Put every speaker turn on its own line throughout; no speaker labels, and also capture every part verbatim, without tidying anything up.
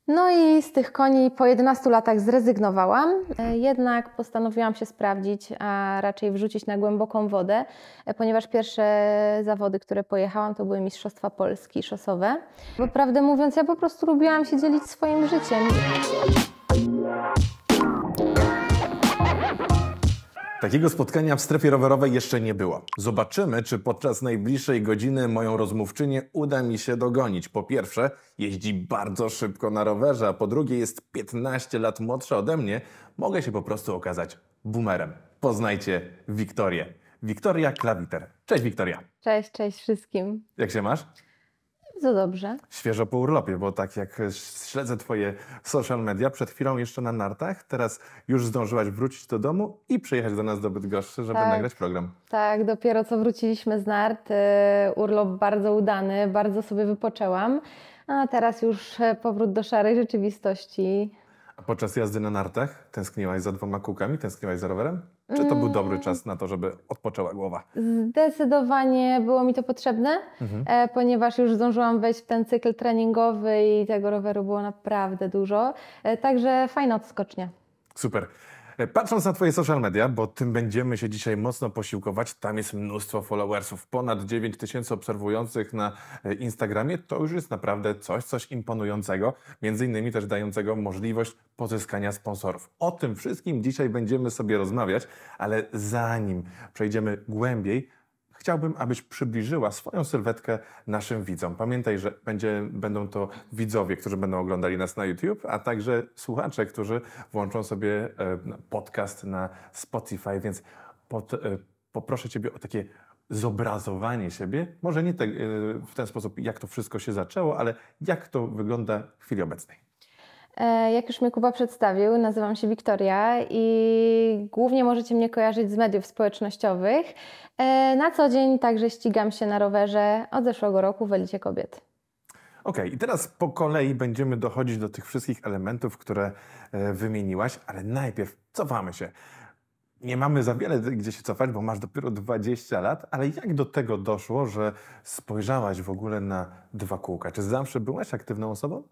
No i z tych koni po jedenastu latach zrezygnowałam, jednak postanowiłam się sprawdzić, a raczej wrzucić na głęboką wodę, ponieważ pierwsze zawody, które pojechałam, to były Mistrzostwa Polski szosowe. Bo prawdę mówiąc, ja po prostu lubiłam się dzielić swoim życiem.
Takiego spotkania w strefie rowerowej jeszcze nie było. Zobaczymy, czy podczas najbliższej godziny moją rozmówczynię uda mi się dogonić. Po pierwsze, jeździ bardzo szybko na rowerze, a po drugie jest piętnaście lat młodsza ode mnie. Mogę się po prostu okazać boomerem. Poznajcie Wiktorię. Wiktoria Klawiter. Cześć Wiktoria.
Cześć, cześć wszystkim.
Jak się masz?
Bardzo dobrze.
Świeżo po urlopie, bo tak jak śledzę twoje social media, przed chwilą jeszcze na nartach, teraz już zdążyłaś wrócić do domu i przyjechać do nas do Bydgoszczy, żeby
Tak.
nagrać program.
Tak, dopiero co wróciliśmy z nart, urlop bardzo udany, bardzo sobie wypoczęłam, a teraz już powrót do szarej rzeczywistości.
A podczas jazdy na nartach tęskniłaś za dwoma kółkami, tęskniłaś za rowerem? Czy to był dobry czas na to, żeby odpoczęła głowa?
Zdecydowanie było mi to potrzebne,
Mhm.
e, ponieważ już zdążyłam wejść w ten cykl treningowy i tego roweru było naprawdę dużo, e, także fajna odskocznia.
Super. Patrząc na twoje social media, bo tym będziemy się dzisiaj mocno posiłkować, tam jest mnóstwo followersów, ponad dziewięć tysięcy obserwujących na Instagramie, to już jest naprawdę coś, coś imponującego, między innymi też dającego możliwość pozyskania sponsorów. O tym wszystkim dzisiaj będziemy sobie rozmawiać, ale zanim przejdziemy głębiej, chciałbym, abyś przybliżyła swoją sylwetkę naszym widzom. Pamiętaj, że będzie, będą to widzowie, którzy będą oglądali nas na YouTube, a także słuchacze, którzy włączą sobie e, podcast na Spotify, więc pod, e, poproszę Ciebie o takie zobrazowanie siebie. Może nie te, e, w ten sposób, jak to wszystko się zaczęło, ale jak to wygląda w chwili obecnej.
Jak już mnie Kuba przedstawił, nazywam się Wiktoria i głównie możecie mnie kojarzyć z mediów społecznościowych. Na co dzień także ścigam się na rowerze od zeszłego roku w Elicie Kobiet.
Okej, okay, i teraz po kolei będziemy dochodzić do tych wszystkich elementów, które e, wymieniłaś, ale najpierw cofamy się. Nie mamy za wiele gdzie się cofać, bo masz dopiero dwadzieścia lat, ale jak do tego doszło, że spojrzałaś w ogóle na dwa kółka? Czy zawsze byłaś aktywną osobą?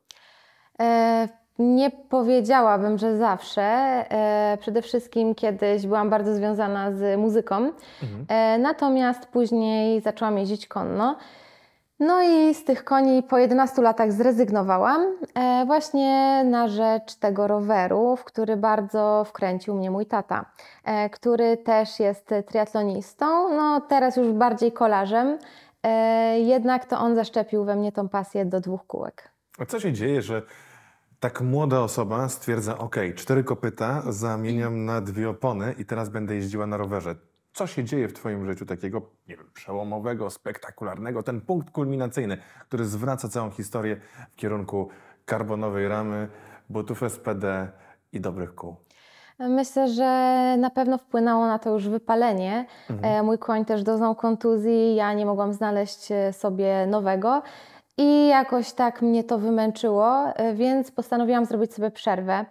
E Nie powiedziałabym, że zawsze. E, przede wszystkim kiedyś byłam bardzo związana z muzyką, mhm. e, natomiast później zaczęłam jeździć konno. No i z tych koni po jedenastu latach zrezygnowałam e, właśnie na rzecz tego roweru, w który bardzo wkręcił mnie mój tata, e, który też jest triatlonistą, no teraz już bardziej kolarzem, e, jednak to on zaszczepił we mnie tą pasję do dwóch kółek.
A co się dzieje, że tak młoda osoba stwierdza, ok, cztery kopyta zamieniam na dwie opony i teraz będę jeździła na rowerze. Co się dzieje w twoim życiu takiego, nie wiem, przełomowego, spektakularnego, ten punkt kulminacyjny, który zwraca całą historię w kierunku karbonowej ramy, butów S P D i dobrych kół?
Myślę, że na pewno wpłynęło na to już wypalenie. Mhm. Mój koń też doznał kontuzji, ja nie mogłam znaleźć sobie nowego. I jakoś tak mnie to wymęczyło, więc postanowiłam zrobić sobie przerwę.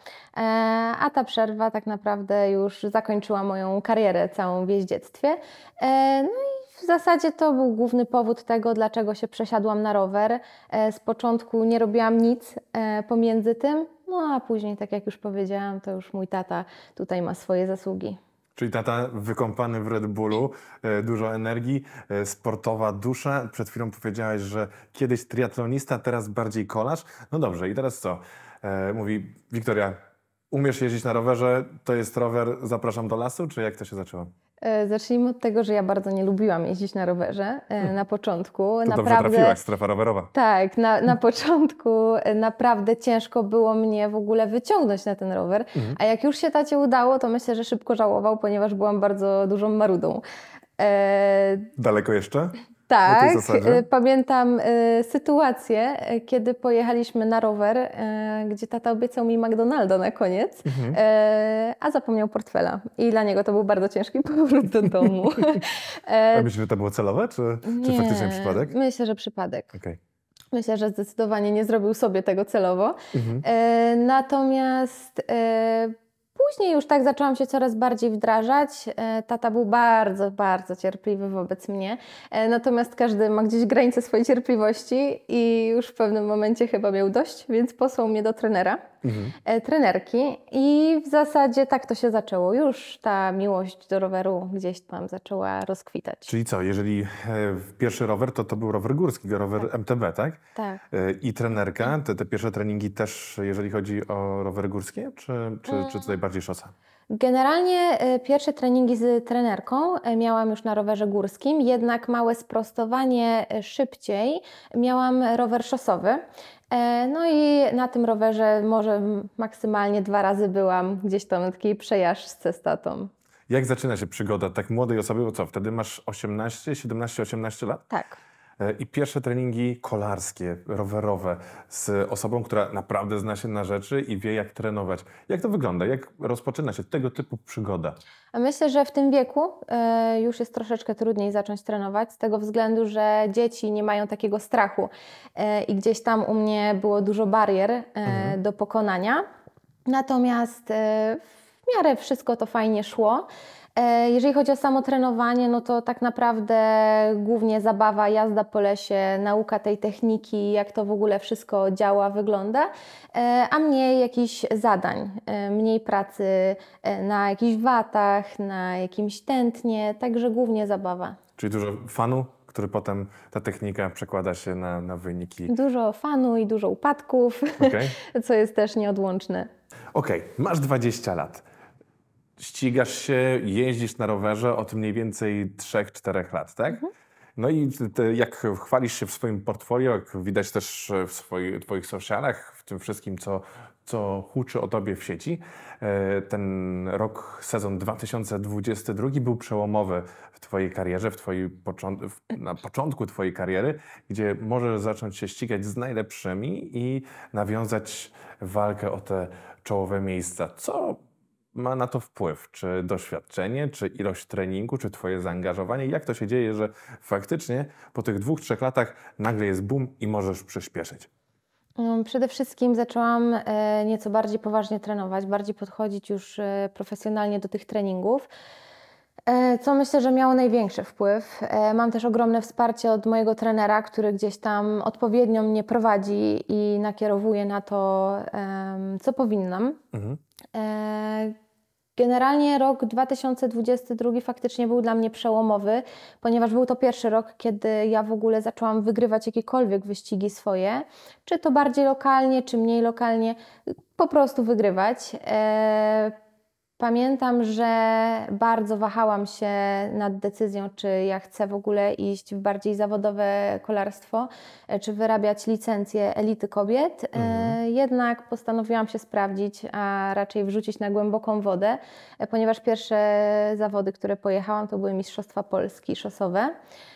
A ta przerwa tak naprawdę już zakończyła moją karierę całą w jeździectwie. No i w zasadzie to był główny powód tego, dlaczego się przesiadłam na rower. Z początku nie robiłam nic pomiędzy tym, no a później, tak jak już powiedziałam, to już mój tata tutaj ma swoje zasługi.
Czyli tata wykąpany w Red Bullu, e, dużo energii, e, sportowa dusza. Przed chwilą powiedziałaś, że kiedyś triatlonista, teraz bardziej kolarz. No dobrze, i teraz co? E, mówi, Wiktoria, umiesz jeździć na rowerze, to jest rower, zapraszam do lasu, czy jak to się zaczęło?
Zacznijmy od tego, że ja bardzo nie lubiłam jeździć na rowerze na początku.
To
naprawdę,
dobrze trafiłaś, strefa rowerowa.
Tak, na, na początku naprawdę ciężko było mnie w ogóle wyciągnąć na ten rower, mhm. a jak już się tacie udało, to myślę, że szybko żałował, ponieważ byłam bardzo dużą marudą. E...
Daleko jeszcze?
Tak, pamiętam y, sytuację, kiedy pojechaliśmy na rower, y, gdzie tata obiecał mi McDonalda na koniec, mhm. y, a zapomniał portfela. I dla niego to był bardzo ciężki powrót do domu.
A myślisz, że to było celowe, czy, czy
nie,
faktycznie przypadek?
Myślę, że przypadek.
Okay.
Myślę, że zdecydowanie nie zrobił sobie tego celowo. Mhm. Y, natomiast y, Później już tak zaczęłam się coraz bardziej wdrażać. Tata był bardzo, bardzo cierpliwy wobec mnie. Natomiast każdy ma gdzieś granice swojej cierpliwości i już w pewnym momencie chyba miał dość, więc posłał mnie do trenera, mhm. trenerki i w zasadzie tak to się zaczęło. Już ta miłość do roweru gdzieś tam zaczęła rozkwitać.
Czyli co, jeżeli pierwszy rower, to to był rower górski, rower tak. M T B, tak?
Tak.
I trenerka, te, te pierwsze treningi też, jeżeli chodzi o rowery górskie, czy, czy, czy tutaj bardziej szosa?
Generalnie pierwsze treningi z trenerką miałam już na rowerze górskim, jednak małe sprostowanie szybciej miałam rower szosowy. No i na tym rowerze może maksymalnie dwa razy byłam gdzieś tam na takiej przejażdżce z tatą.
Jak zaczyna się przygoda tak młodej osoby, bo co, wtedy masz osiemnaście, siedemnaście, osiemnaście lat?
Tak.
I pierwsze treningi kolarskie, rowerowe z osobą, która naprawdę zna się na rzeczy i wie, jak trenować. Jak to wygląda? Jak rozpoczyna się tego typu przygoda?
Myślę, że w tym wieku y, już jest troszeczkę trudniej zacząć trenować z tego względu, że dzieci nie mają takiego strachu y, i gdzieś tam u mnie było dużo barier y, mhm. do pokonania. Natomiast y, w miarę wszystko to fajnie szło. Jeżeli chodzi o samo trenowanie, no to tak naprawdę głównie zabawa, jazda po lesie, nauka tej techniki, jak to w ogóle wszystko działa, wygląda, a mniej jakichś zadań, mniej pracy na jakichś watach, na jakimś tętnie, także głównie zabawa.
Czyli dużo fanu, który potem ta technika przekłada się na, na wyniki.
Dużo fanu i dużo upadków, okay. co jest też nieodłączne.
Okej, okay. Masz dwadzieścia lat. Ścigasz się, jeździsz na rowerze od mniej więcej trzech czterech lat, tak? Mhm. No i te, jak chwalisz się w swoim portfolio, jak widać też w swoich, twoich socialach, w tym wszystkim, co, co huczy o tobie w sieci, ten rok, sezon dwa tysiące dwudziesty drugi był przełomowy w twojej karierze, w twojej począ- na początku twojej kariery, gdzie możesz zacząć się ścigać z najlepszymi i nawiązać walkę o te czołowe miejsca. Co ma na to wpływ? Czy doświadczenie, czy ilość treningu, czy twoje zaangażowanie? Jak to się dzieje, że faktycznie po tych dwóch, trzech latach nagle jest boom i możesz przyspieszyć?
Przede wszystkim zaczęłam nieco bardziej poważnie trenować, bardziej podchodzić już profesjonalnie do tych treningów, co myślę, że miało największy wpływ. Mam też ogromne wsparcie od mojego trenera, który gdzieś tam odpowiednio mnie prowadzi i nakierowuje na to, co powinnam. Mhm. Generalnie rok dwa tysiące dwudziesty drugi faktycznie był dla mnie przełomowy, ponieważ był to pierwszy rok, kiedy ja w ogóle zaczęłam wygrywać jakiekolwiek wyścigi swoje, czy to bardziej lokalnie, czy mniej lokalnie, po prostu wygrywać. Pamiętam, że bardzo wahałam się nad decyzją, czy ja chcę w ogóle iść w bardziej zawodowe kolarstwo, czy wyrabiać licencję elity kobiet. Mhm. Jednak postanowiłam się sprawdzić, a raczej wrzucić na głęboką wodę, ponieważ pierwsze zawody, które pojechałam, to były Mistrzostwa Polski szosowe.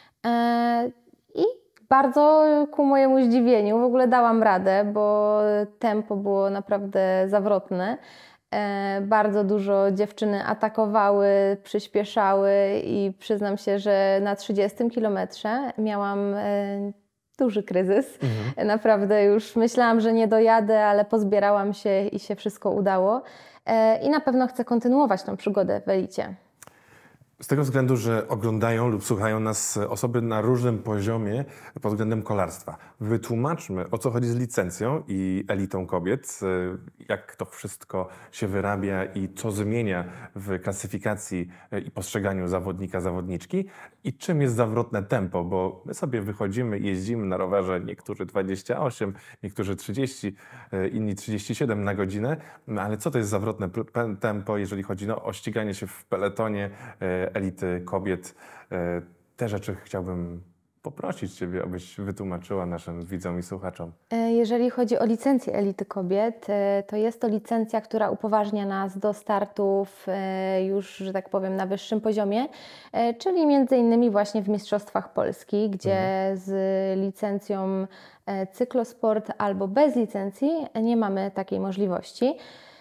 I bardzo ku mojemu zdziwieniu w ogóle dałam radę, bo tempo było naprawdę zawrotne. Bardzo dużo dziewczyny atakowały, przyspieszały i przyznam się, że na trzydziestym kilometrze miałam duży kryzys. Mhm. Naprawdę już myślałam, że nie dojadę, ale pozbierałam się i się wszystko udało. I na pewno chcę kontynuować tą przygodę w elicie.
Z tego względu, że oglądają lub słuchają nas osoby na różnym poziomie pod względem kolarstwa. Wytłumaczmy, o co chodzi z licencją i elitą kobiet, jak to wszystko się wyrabia i co zmienia w klasyfikacji i postrzeganiu zawodnika, zawodniczki i czym jest zawrotne tempo, bo my sobie wychodzimy, jeździmy na rowerze, niektórzy dwadzieścia osiem, niektórzy trzydzieści, inni trzydzieści siedem na godzinę, ale co to jest zawrotne tempo, jeżeli chodzi no, o ściganie się w peletonie elity kobiet? Te rzeczy chciałbym poprosić Ciebie, abyś wytłumaczyła naszym widzom i słuchaczom.
Jeżeli chodzi o licencję elity kobiet, to jest to licencja, która upoważnia nas do startów już, że tak powiem, na wyższym poziomie, czyli między innymi właśnie w Mistrzostwach Polski, gdzie mhm. z licencją cyklosport albo bez licencji nie mamy takiej możliwości.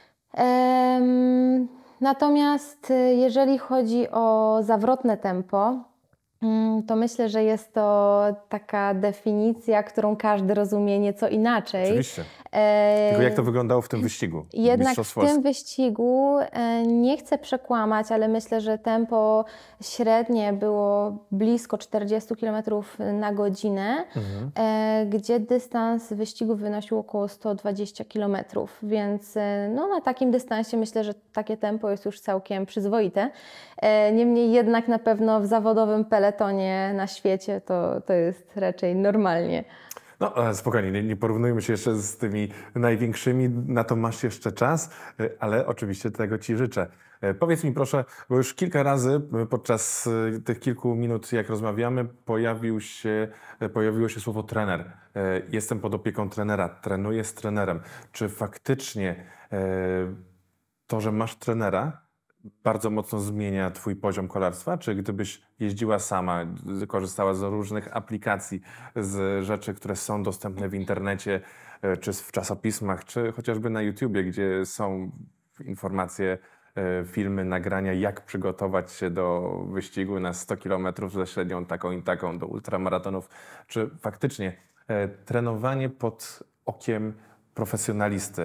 Natomiast jeżeli chodzi o zawrotne tempo, to myślę, że jest to taka definicja, którą każdy rozumie nieco inaczej.
Oczywiście. Tylko jak to wyglądało w tym wyścigu?
Jednak w tym wyścigu nie chcę przekłamać, ale myślę, że tempo średnie było blisko czterdzieści kilometrów na godzinę, mhm. gdzie dystans wyścigu wynosił około sto dwadzieścia kilometrów, więc no, na takim dystansie myślę, że takie tempo jest już całkiem przyzwoite. Niemniej jednak na pewno w zawodowym peletonie na świecie to, to jest raczej normalnie.
No spokojnie, nie, nie porównujmy się jeszcze z tymi największymi, na to masz jeszcze czas, ale oczywiście tego Ci życzę. Powiedz mi proszę, bo już kilka razy podczas tych kilku minut, jak rozmawiamy, pojawił się, pojawiło się słowo trener. Jestem pod opieką trenera, trenuję z trenerem. Czy faktycznie to, że masz trenera, bardzo mocno zmienia Twój poziom kolarstwa? Czy gdybyś jeździła sama, korzystała z różnych aplikacji, z rzeczy, które są dostępne w internecie, czy w czasopismach, czy chociażby na YouTubie, gdzie są informacje, filmy, nagrania, jak przygotować się do wyścigu na sto kilometrów ze średnią taką i taką, do ultramaratonów. Czy faktycznie trenowanie pod okiem profesjonalisty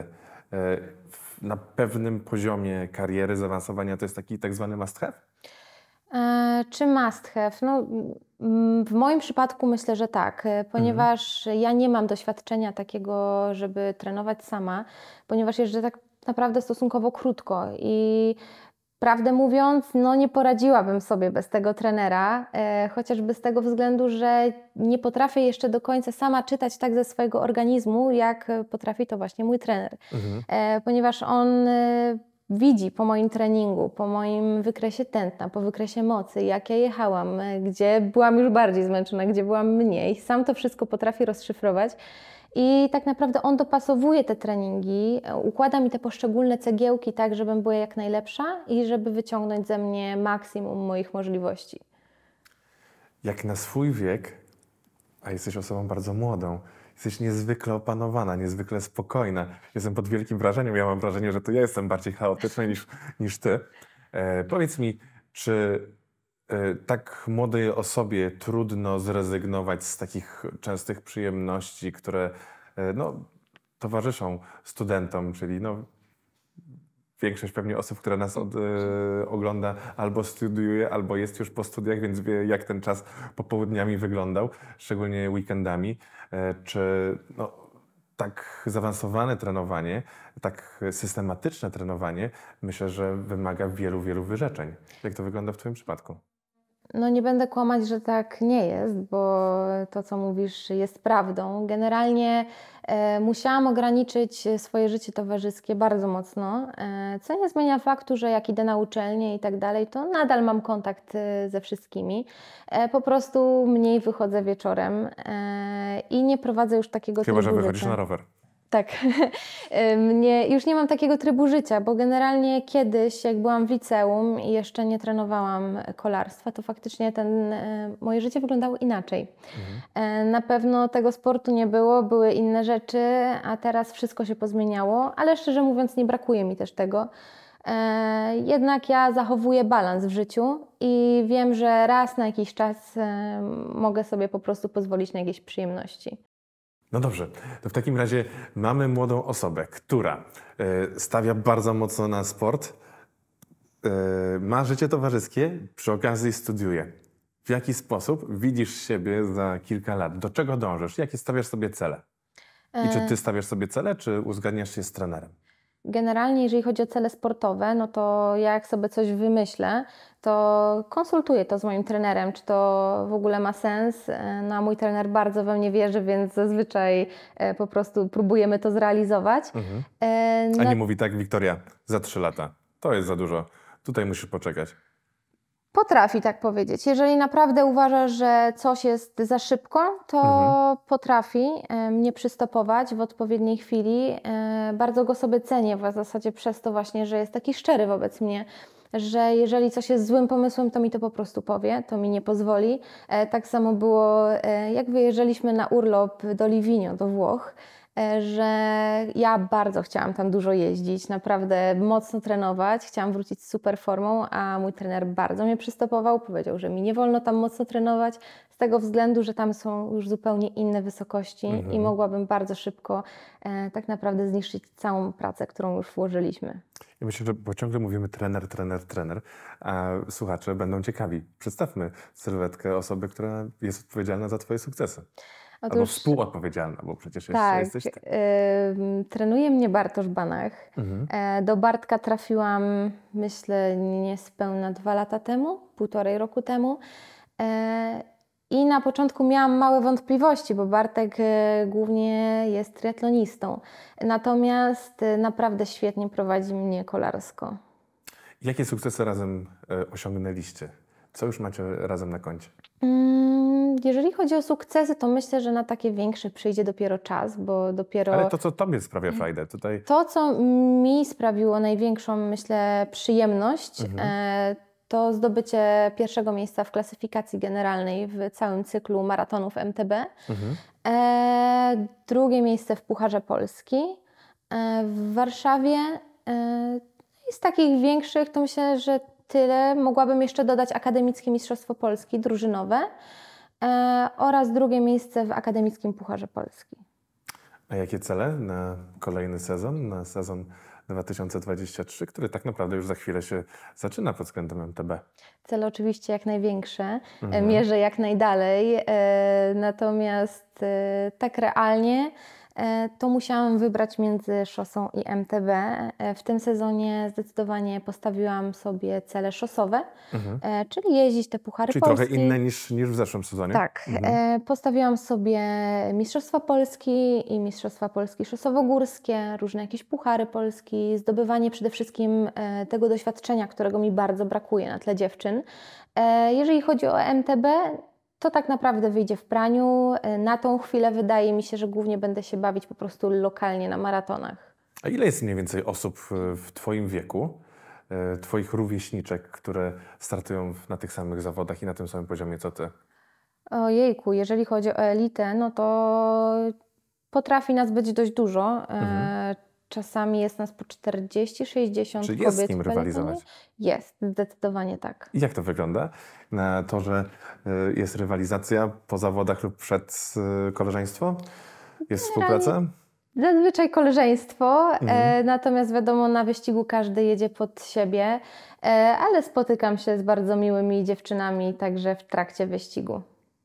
na pewnym poziomie kariery, zaawansowania to jest taki tak zwany must have?
E, czy must have? No, w moim przypadku myślę, że tak, ponieważ mhm. ja nie mam doświadczenia takiego, żeby trenować sama, ponieważ jeżdżę tak naprawdę stosunkowo krótko i prawdę mówiąc, no nie poradziłabym sobie bez tego trenera, e, chociażby z tego względu, że nie potrafię jeszcze do końca sama czytać tak ze swojego organizmu, jak potrafi to właśnie mój trener. Mhm. E, ponieważ on e, widzi po moim treningu, po moim wykresie tętna, po wykresie mocy, jak ja jechałam, e, gdzie byłam już bardziej zmęczona, gdzie byłam mniej. Sam to wszystko potrafi rozszyfrować. I tak naprawdę on dopasowuje te treningi, układa mi te poszczególne cegiełki tak, żebym była jak najlepsza i żeby wyciągnąć ze mnie maksimum moich możliwości.
Jak na swój wiek, a jesteś osobą bardzo młodą, jesteś niezwykle opanowana, niezwykle spokojna. Jestem pod wielkim wrażeniem. Ja mam wrażenie, że to ja jestem bardziej chaotyczna niż, niż ty. E, powiedz mi, czy tak młodej osobie trudno zrezygnować z takich częstych przyjemności, które no, towarzyszą studentom, czyli no, większość pewnie osób, które nas od, e, ogląda, albo studiuje, albo jest już po studiach, więc wie, jak ten czas popołudniami wyglądał, szczególnie weekendami. E, czy no, tak zaawansowane trenowanie, tak systematyczne trenowanie, myślę, że wymaga wielu, wielu wyrzeczeń. Jak to wygląda w Twoim przypadku?
No nie będę kłamać, że tak nie jest, bo to, co mówisz, jest prawdą. Generalnie e, musiałam ograniczyć swoje życie towarzyskie bardzo mocno, e, co nie zmienia faktu, że jak idę na uczelnię i tak dalej, to nadal mam kontakt ze wszystkimi. E, po prostu mniej wychodzę wieczorem e, i nie prowadzę już takiego
Chyba,
trybu
że wychodzisz
życia.
na rower.
Tak. Mnie, już nie mam takiego trybu życia, bo generalnie kiedyś, jak byłam w liceum i jeszcze nie trenowałam kolarstwa, to faktycznie ten, moje życie wyglądało inaczej. Mhm. Na pewno tego sportu nie było, były inne rzeczy, a teraz wszystko się pozmieniało, ale szczerze mówiąc nie brakuje mi też tego. Jednak ja zachowuję balans w życiu i wiem, że raz na jakiś czas mogę sobie po prostu pozwolić na jakieś przyjemności.
No dobrze, to w takim razie mamy młodą osobę, która y, stawia bardzo mocno na sport, y, ma życie towarzyskie, przy okazji studiuje. W jaki sposób widzisz siebie za kilka lat? Do czego dążysz? Jakie stawiasz sobie cele? I czy ty stawiasz sobie cele, czy uzgadniasz się z trenerem?
Generalnie, jeżeli chodzi o cele sportowe, no to ja jak sobie coś wymyślę, to konsultuję to z moim trenerem, czy to w ogóle ma sens. No a mój trener bardzo we mnie wierzy, więc zazwyczaj po prostu próbujemy to zrealizować. Mhm.
A nie mówi tak, Wiktoria, za trzy lata, to jest za dużo, tutaj musisz poczekać.
Potrafi tak powiedzieć. Jeżeli naprawdę uważa, że coś jest za szybko, to mhm. potrafi mnie przystopować w odpowiedniej chwili. Bardzo go sobie cenię w zasadzie przez to właśnie, że jest taki szczery wobec mnie, że jeżeli coś jest złym pomysłem, to mi to po prostu powie, to mi nie pozwoli. Tak samo było, jak wyjeżdżaliśmy na urlop do Livigno, do Włoch. e, że ja bardzo chciałam tam dużo jeździć, naprawdę mocno trenować, chciałam wrócić z super formą, a mój trener bardzo mnie przystopował, powiedział, że mi nie wolno tam mocno trenować, z tego względu, że tam są już zupełnie inne wysokości
Mhm.
i mogłabym bardzo szybko e, tak naprawdę zniszczyć całą pracę, którą już włożyliśmy.
Ja myślę, że bo ciągle mówimy trener, trener, trener, a słuchacze będą ciekawi. Przedstawmy sylwetkę osoby, która jest odpowiedzialna za twoje sukcesy. Albo
Otóż,
współodpowiedzialna, bo przecież jeszcze
tak,
jesteś ty.
y, trenuje mnie Bartosz Banach.
Mhm.
E, do Bartka trafiłam, myślę, niespełna dwa lata temu, półtorej roku temu. E, I na początku miałam małe wątpliwości, bo Bartek e, głównie jest triatlonistą. Natomiast e, naprawdę świetnie prowadzi mnie kolarsko.
Jakie sukcesy razem e, osiągnęliście? Co już macie razem na koncie?
Mm, Jeżeli chodzi o sukcesy, to myślę, że na takie większe przyjdzie dopiero czas, bo dopiero...
Ale to, co tobie sprawia frajdę, tutaj...
To, co mi sprawiło największą, myślę, przyjemność,
Mhm.
e, to zdobycie pierwszego miejsca w klasyfikacji generalnej w całym cyklu maratonów M T B.
Mhm.
E, drugie miejsce w Pucharze Polski. E, w Warszawie e, i z takich większych to myślę, że tyle. Mogłabym jeszcze dodać Akademickie Mistrzostwo Polski drużynowe e, oraz drugie miejsce w Akademickim Pucharze Polski.
A jakie cele na kolejny sezon, na sezon dwa tysiące dwudziesty trzeci, który tak naprawdę już za chwilę się zaczyna pod względem M T B?
Cele oczywiście jak największe,
Mhm.
mierzę jak najdalej, e, natomiast e, tak realnie e, to musiałam wybrać między szosą i M T B. E, w tym sezonie zdecydowanie postawiłam sobie cele szosowe,
Mhm.
e, czyli jeździć te puchary
Czyli
Polski.
trochę inne niż, niż w zeszłym sezonie?
Tak,
Mhm.
e, postawiłam sobie Mistrzostwa Polski i Mistrzostwa Polski szosowo-górskie, różne jakieś puchary Polski, zdobywanie przede wszystkim e, tego doświadczenia, którego mi bardzo brakuje na tle dziewczyn. E, jeżeli chodzi o M T B, to tak naprawdę wyjdzie w praniu. E, na tą chwilę wydaje mi się, że głównie będę się bawić po prostu lokalnie na maratonach.
A ile jest mniej więcej osób e, w twoim wieku, e, twoich rówieśniczek, które startują w- na tych samych zawodach i na tym samym poziomie co ty?
Ojejku, jeżeli chodzi o elitę, no to potrafi nas być dość dużo. E,
Mhm.
Czasami jest nas po czterdzieści sześćdziesiąt
Czy
kobiet
jest z nim
w peletonie.
rywalizować?
Jest, zdecydowanie tak.
I jak to wygląda? Na to, że e, jest rywalizacja po zawodach lub przed e, koleżeństwo? Jest współpraca?
Zazwyczaj koleżeństwo,
Mhm.
e, natomiast wiadomo, na wyścigu każdy jedzie pod siebie, e, ale spotykam się z bardzo miłymi dziewczynami także w trakcie wyścigu.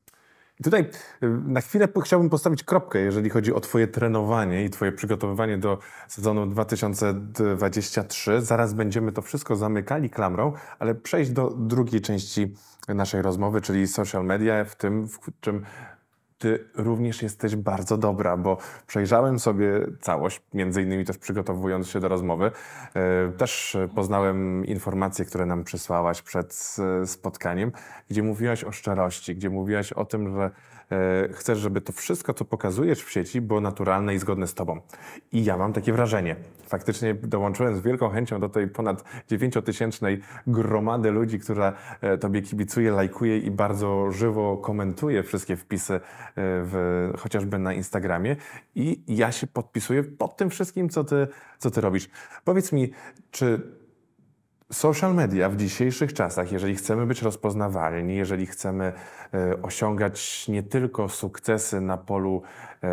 I tutaj y, na chwilę po- chciałbym postawić kropkę, jeżeli chodzi o twoje trenowanie i twoje przygotowywanie do sezonu dwa tysiące dwudziestego trzeciego. Zaraz będziemy to wszystko zamykali klamrą, ale przejść do drugiej części naszej rozmowy, czyli social media, w tym, w czym ty również jesteś bardzo dobra, bo przejrzałem sobie całość, między innymi też przygotowując się do rozmowy. E, Też poznałem informacje, które nam przysłałaś przed e, spotkaniem, gdzie mówiłaś o szczerości, gdzie mówiłaś o tym, że e, chcesz, żeby to wszystko, co pokazujesz w sieci, było naturalne i zgodne z tobą. I ja mam takie wrażenie. Faktycznie dołączyłem z wielką chęcią do tej ponad dziewięciotysięcznej gromady ludzi, która e, tobie kibicuje, lajkuje i bardzo żywo komentuje wszystkie wpisy, e, w, chociażby na Instagramie. I ja się podpisuję pod tym wszystkim, co ty, co ty robisz. Powiedz mi, czy social media w dzisiejszych czasach, jeżeli chcemy być rozpoznawalni, jeżeli chcemy e, osiągać nie tylko sukcesy na polu e,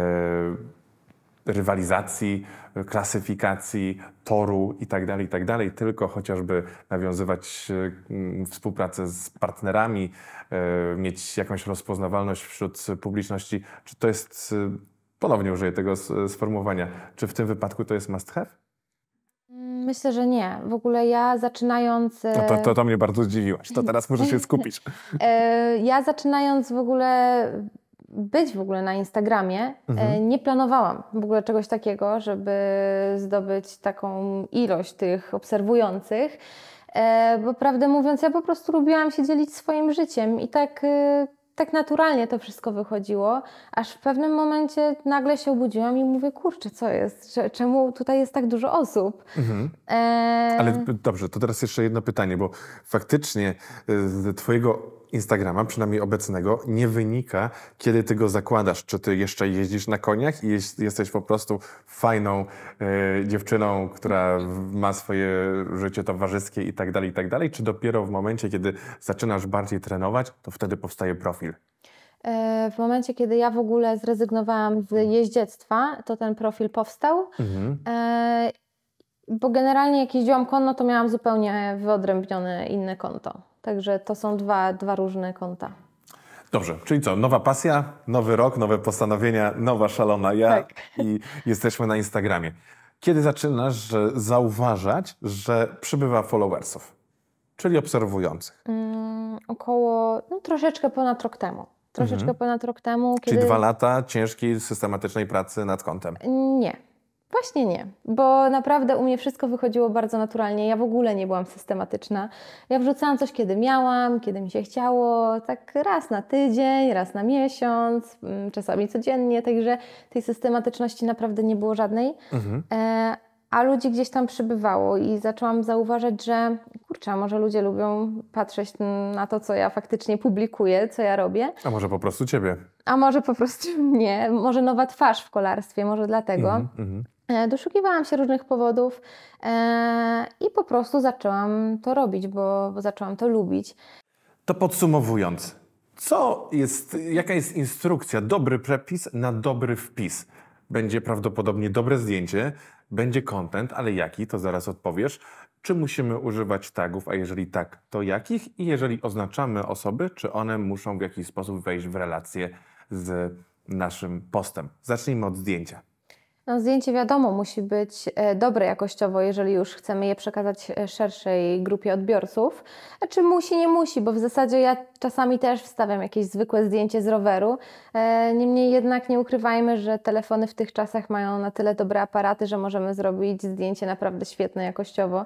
rywalizacji, klasyfikacji, toru itd., itd., tylko chociażby nawiązywać e, m, współpracę z partnerami, e, mieć jakąś rozpoznawalność wśród publiczności. Czy to jest, e, ponownie użyję tego s- sformułowania, czy w tym wypadku to jest must have?
Myślę, że nie. W ogóle ja zaczynając...
No to, to, to mnie bardzo zdziwiłaś. To teraz muszę się skupić.
E, Ja zaczynając w ogóle być w ogóle na Instagramie, e,
Mhm.
nie planowałam w ogóle czegoś takiego, żeby zdobyć taką ilość tych obserwujących, e, bo prawdę mówiąc, ja po prostu lubiłam się dzielić swoim życiem i tak, e, tak naturalnie to wszystko wychodziło, aż w pewnym momencie nagle się obudziłam i mówię, kurczę, co jest? Cze- Czemu tutaj jest tak dużo osób?
Mhm.
E,
Ale dobrze, to teraz jeszcze jedno pytanie, bo faktycznie y, z twojego Instagrama, przynajmniej obecnego, nie wynika, kiedy ty go zakładasz. Czy ty jeszcze jeździsz na koniach i jeś- jesteś po prostu fajną e, dziewczyną, która w- ma swoje życie towarzyskie i tak dalej, i tak dalej, czy dopiero w momencie, kiedy zaczynasz bardziej trenować, to wtedy powstaje profil?
E, W momencie, kiedy ja w ogóle zrezygnowałam z jeździectwa, to ten profil powstał,
Mhm.
e, bo generalnie jak jeździłam konno, to miałam zupełnie wyodrębnione inne konto. Także to są dwa, dwa różne konta.
Dobrze, czyli co, nowa pasja, nowy rok, nowe postanowienia, nowa szalona ja
Tak.
i jesteśmy na Instagramie. Kiedy zaczynasz że zauważać, że przybywa followersów, czyli obserwujących?
Mm, około, no troszeczkę ponad rok temu. Troszeczkę
Mhm.
ponad rok temu,
Czyli
kiedy...
dwa lata ciężkiej, systematycznej pracy nad kontem.
Nie, właśnie nie, bo naprawdę u mnie wszystko wychodziło bardzo naturalnie. Ja w ogóle nie byłam systematyczna. Ja wrzucałam coś, kiedy miałam, kiedy mi się chciało, tak raz na tydzień, raz na miesiąc, mm, czasami codziennie, także tej systematyczności naprawdę nie było żadnej.
Mhm.
E, a ludzi gdzieś tam przybywało i zaczęłam zauważać, że kurczę, a może ludzie lubią patrzeć na to, co ja faktycznie publikuję, co ja robię.
A może po prostu ciebie?
A może po prostu nie, może nowa twarz w kolarstwie, może dlatego.
Mhm, mhm.
E, Doszukiwałam się różnych powodów e, i po prostu zaczęłam to robić, bo, bo zaczęłam to lubić.
To podsumowując, co jest, jaka jest instrukcja, dobry przepis na dobry wpis? Będzie prawdopodobnie dobre zdjęcie, będzie content, ale jaki, to zaraz odpowiesz. Czy musimy używać tagów, a jeżeli tak, to jakich? I jeżeli oznaczamy osoby, czy one muszą w jakiś sposób wejść w relację z naszym postem? Zacznijmy od zdjęcia.
No, zdjęcie wiadomo musi być e, dobre jakościowo, jeżeli już chcemy je przekazać e, szerszej grupie odbiorców. Czy musi, nie musi, bo w zasadzie ja czasami też wstawiam jakieś zwykłe zdjęcie z roweru. E, Niemniej jednak nie ukrywajmy, że telefony w tych czasach mają na tyle dobre aparaty, że możemy zrobić zdjęcie naprawdę świetne jakościowo.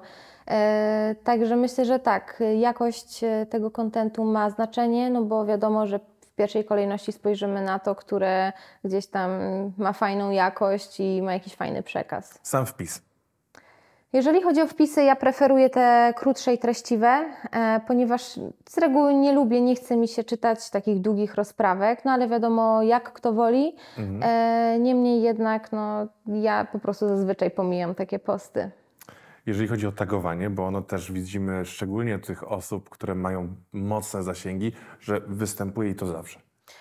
E, Także myślę, że tak, jakość e, tego kontentu ma znaczenie, no bo wiadomo, że w pierwszej kolejności spojrzymy na to, które gdzieś tam ma fajną jakość i ma jakiś fajny przekaz.
Sam wpis.
Jeżeli chodzi o wpisy, ja preferuję te krótsze i treściwe, e, ponieważ z reguły nie lubię, nie chce mi się czytać takich długich rozprawek, no ale wiadomo jak kto woli.
Mhm.
E, niemniej jednak no, ja po prostu zazwyczaj pomijam takie posty.
Jeżeli chodzi o tagowanie, bo ono też widzimy szczególnie tych osób, które mają mocne zasięgi, że występuje i to zawsze.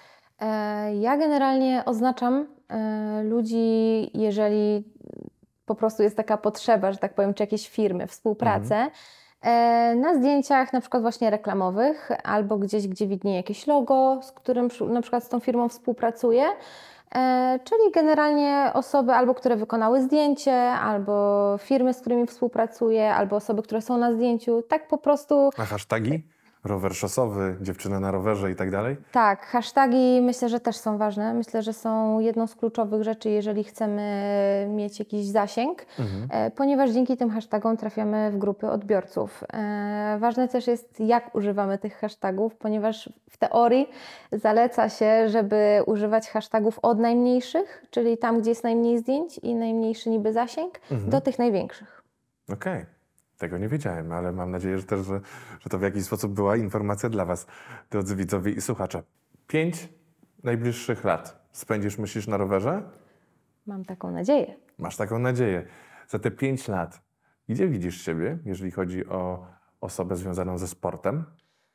E, Ja generalnie oznaczam e, ludzi, jeżeli po prostu jest taka potrzeba, że tak powiem, czy jakieś firmy, współpracę, e, na zdjęciach na przykład właśnie reklamowych albo gdzieś, gdzie widnieje jakieś logo, z którym przy- na przykład z tą firmą współpracuję. E, Czyli generalnie osoby albo które wykonały zdjęcie, albo firmy, z którymi współpracuję, albo osoby, które są na zdjęciu. Tak po prostu.
A hasztagi? Rower szosowy, dziewczyna na rowerze i tak dalej?
Tak, hasztagi myślę, że też są ważne. Myślę, że są jedną z kluczowych rzeczy, jeżeli chcemy mieć jakiś zasięg,
Mhm.
e, ponieważ dzięki tym hashtagom trafiamy w grupy odbiorców. E, Ważne też jest, jak używamy tych hashtagów, ponieważ w teorii zaleca się, żeby używać hashtagów od najmniejszych, czyli tam, gdzie jest najmniej zdjęć i najmniejszy niby zasięg,
Mhm.
do tych największych.
Okej, tego nie wiedziałem, ale mam nadzieję, że też, że, że to w jakiś sposób była informacja dla was, drodzy widzowie i słuchacze. Pięć najbliższych lat spędzisz, myślisz, na rowerze?
Mam taką nadzieję.
Masz taką nadzieję. Za te pięć lat, gdzie widzisz siebie, jeżeli chodzi o osobę związaną ze sportem?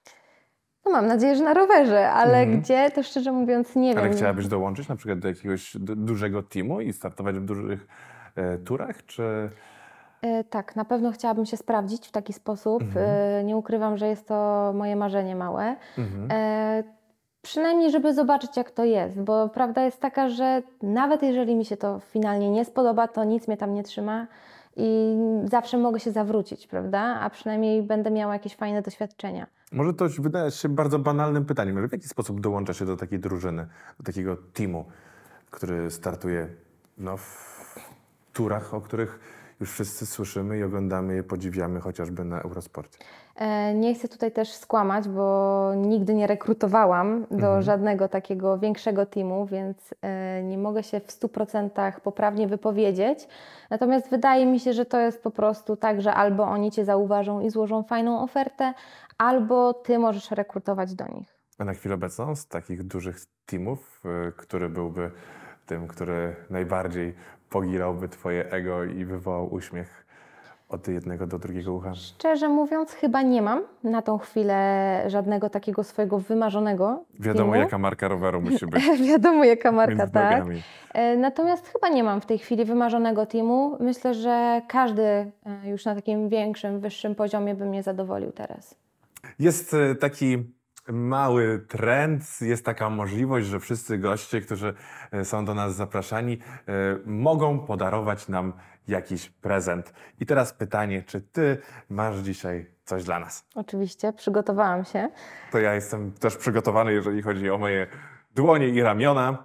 No mam nadzieję, że na rowerze, ale
Mhm.
gdzie, to szczerze mówiąc nie
Ale
wiem.
chciałabyś dołączyć na przykład do jakiegoś du- dużego teamu i startować w dużych e, turach, czy...
E, Tak, na pewno chciałabym się sprawdzić w taki sposób.
Mhm.
E, Nie ukrywam, że jest to moje marzenie małe.
Mhm.
E, Przynajmniej, żeby zobaczyć, jak to jest, bo prawda jest taka, że nawet jeżeli mi się to finalnie nie spodoba, to nic mnie tam nie trzyma i zawsze mogę się zawrócić, prawda? A przynajmniej będę miała jakieś fajne doświadczenia.
Może to wydaje się bardzo banalnym pytaniem, ale w jaki sposób dołącza się do takiej drużyny, do takiego teamu, który startuje no, w turach, o których już wszyscy słyszymy i oglądamy je, podziwiamy chociażby na Eurosporcie.
E, Nie chcę tutaj też skłamać, bo nigdy nie rekrutowałam do
Mhm.
żadnego takiego większego teamu, więc e, nie mogę się w stu procentach poprawnie wypowiedzieć. Natomiast wydaje mi się, że to jest po prostu tak, że albo oni Cię zauważą i złożą fajną ofertę, albo Ty możesz rekrutować do nich.
A na chwilę obecną z takich dużych teamów, y, który byłby tym, który najbardziej pogirałby Twoje ego i wywołał uśmiech od jednego do drugiego ucha?
Szczerze mówiąc, chyba nie mam na tą chwilę żadnego takiego swojego wymarzonego
Wiadomo,
teamu.
jaka marka roweru musi być
Wiadomo, jaka marka,
między
tak.
nogami.
E, Natomiast chyba nie mam w tej chwili wymarzonego teamu. Myślę, że każdy e, już na takim większym, wyższym poziomie by mnie zadowolił teraz.
Jest e, taki mały trend, jest taka możliwość, że wszyscy goście, którzy e, są do nas zapraszani, e, mogą podarować nam jakiś prezent. I teraz pytanie, czy Ty masz dzisiaj coś dla nas?
Oczywiście, przygotowałam się.
To ja jestem też przygotowany, jeżeli chodzi o moje dłonie i ramiona.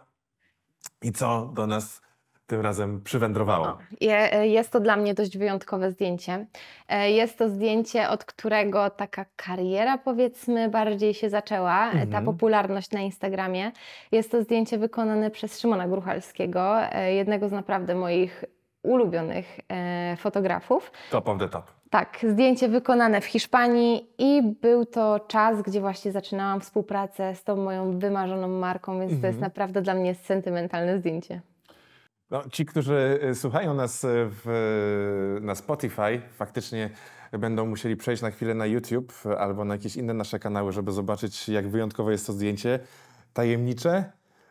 I co do nas tym razem przywędrowało?
O, je, jest to dla mnie dość wyjątkowe zdjęcie. E, Jest to zdjęcie, od którego taka kariera, powiedzmy, bardziej się zaczęła, e, ta
Mhm.
popularność na Instagramie. Jest to zdjęcie wykonane przez Szymona Gruchalskiego, e, jednego z naprawdę moich ulubionych e, fotografów.
Top of the top.
Tak, zdjęcie wykonane w Hiszpanii i był to czas, gdzie właśnie zaczynałam współpracę z tą moją wymarzoną marką, więc to jest
Mhm.
naprawdę dla mnie sentymentalne zdjęcie.
No, ci, którzy e, słuchają nas e, w, na Spotify, faktycznie będą musieli przejść na chwilę na YouTube e, albo na jakieś inne nasze kanały, żeby zobaczyć, jak wyjątkowe jest to zdjęcie. Tajemnicze,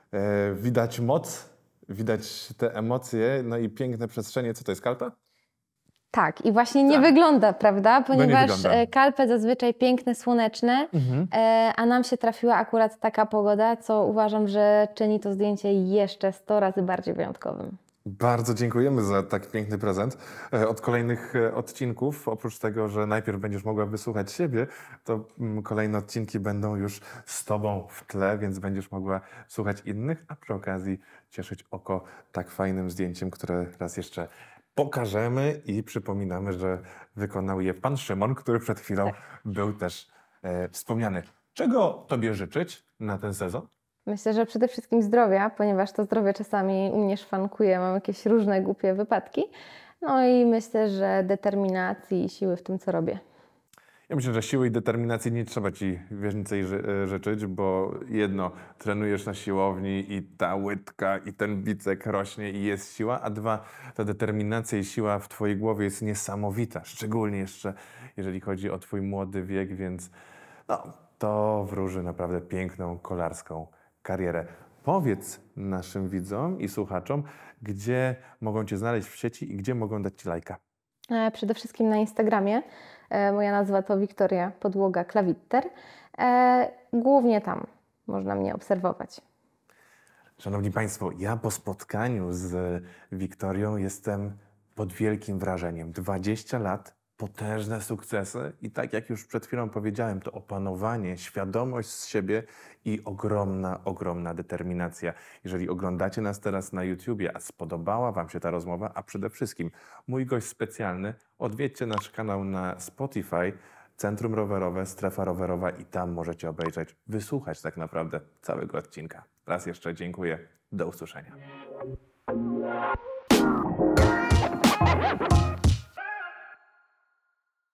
e, widać moc, widać te emocje, no i piękne przestrzenie. Co to jest, Kalpa?
Tak, i właśnie nie
Tak.
wygląda, prawda? Ponieważ
wygląda.
e, kalpy zazwyczaj piękne, słoneczne,
Mhm.
e, a nam się trafiła akurat taka pogoda, co uważam, że czyni to zdjęcie jeszcze sto razy bardziej wyjątkowym.
Bardzo dziękujemy za tak piękny prezent. E, Od kolejnych e, odcinków, oprócz tego, że najpierw będziesz mogła wysłuchać siebie, to mm, kolejne odcinki będą już z Tobą w tle, więc będziesz mogła słuchać innych, a przy okazji cieszyć oko tak fajnym zdjęciem, które raz jeszcze pokażemy i przypominamy, że wykonał je Pan Szymon, który przed chwilą był też e, wspomniany. Czego Tobie życzyć na ten sezon?
Myślę, że przede wszystkim zdrowia, ponieważ to zdrowie czasami u mnie szwankuje, mam jakieś różne głupie wypadki. No i myślę, że determinacji i siły w tym, co robię.
Ja myślę, że siły i determinacji nie trzeba Ci więcej ży- życzyć, bo jedno, trenujesz na siłowni i ta łydka i ten bicek rośnie i jest siła, a dwa, ta determinacja i siła w Twojej głowie jest niesamowita, szczególnie jeszcze jeżeli chodzi o Twój młody wiek, więc no, to wróży naprawdę piękną kolarską karierę. Powiedz naszym widzom i słuchaczom, gdzie mogą Cię znaleźć w sieci i gdzie mogą dać Ci lajka.
E, Przede wszystkim na Instagramie. E, Moja nazwa to Wiktoria Podłoga Klawiter. E, Głównie tam można mnie obserwować.
Szanowni Państwo, ja po spotkaniu z Wiktorią jestem pod wielkim wrażeniem. dwadzieścia lat, potężne sukcesy i tak jak już przed chwilą powiedziałem, to opanowanie, świadomość z siebie i ogromna, ogromna determinacja. Jeżeli oglądacie nas teraz na YouTubie, a spodobała Wam się ta rozmowa, a przede wszystkim mój gość specjalny, odwiedźcie nasz kanał na Spotify, Centrum Rowerowe, Strefa Rowerowa i tam możecie obejrzeć, wysłuchać tak naprawdę całego odcinka. Raz jeszcze dziękuję. Do usłyszenia.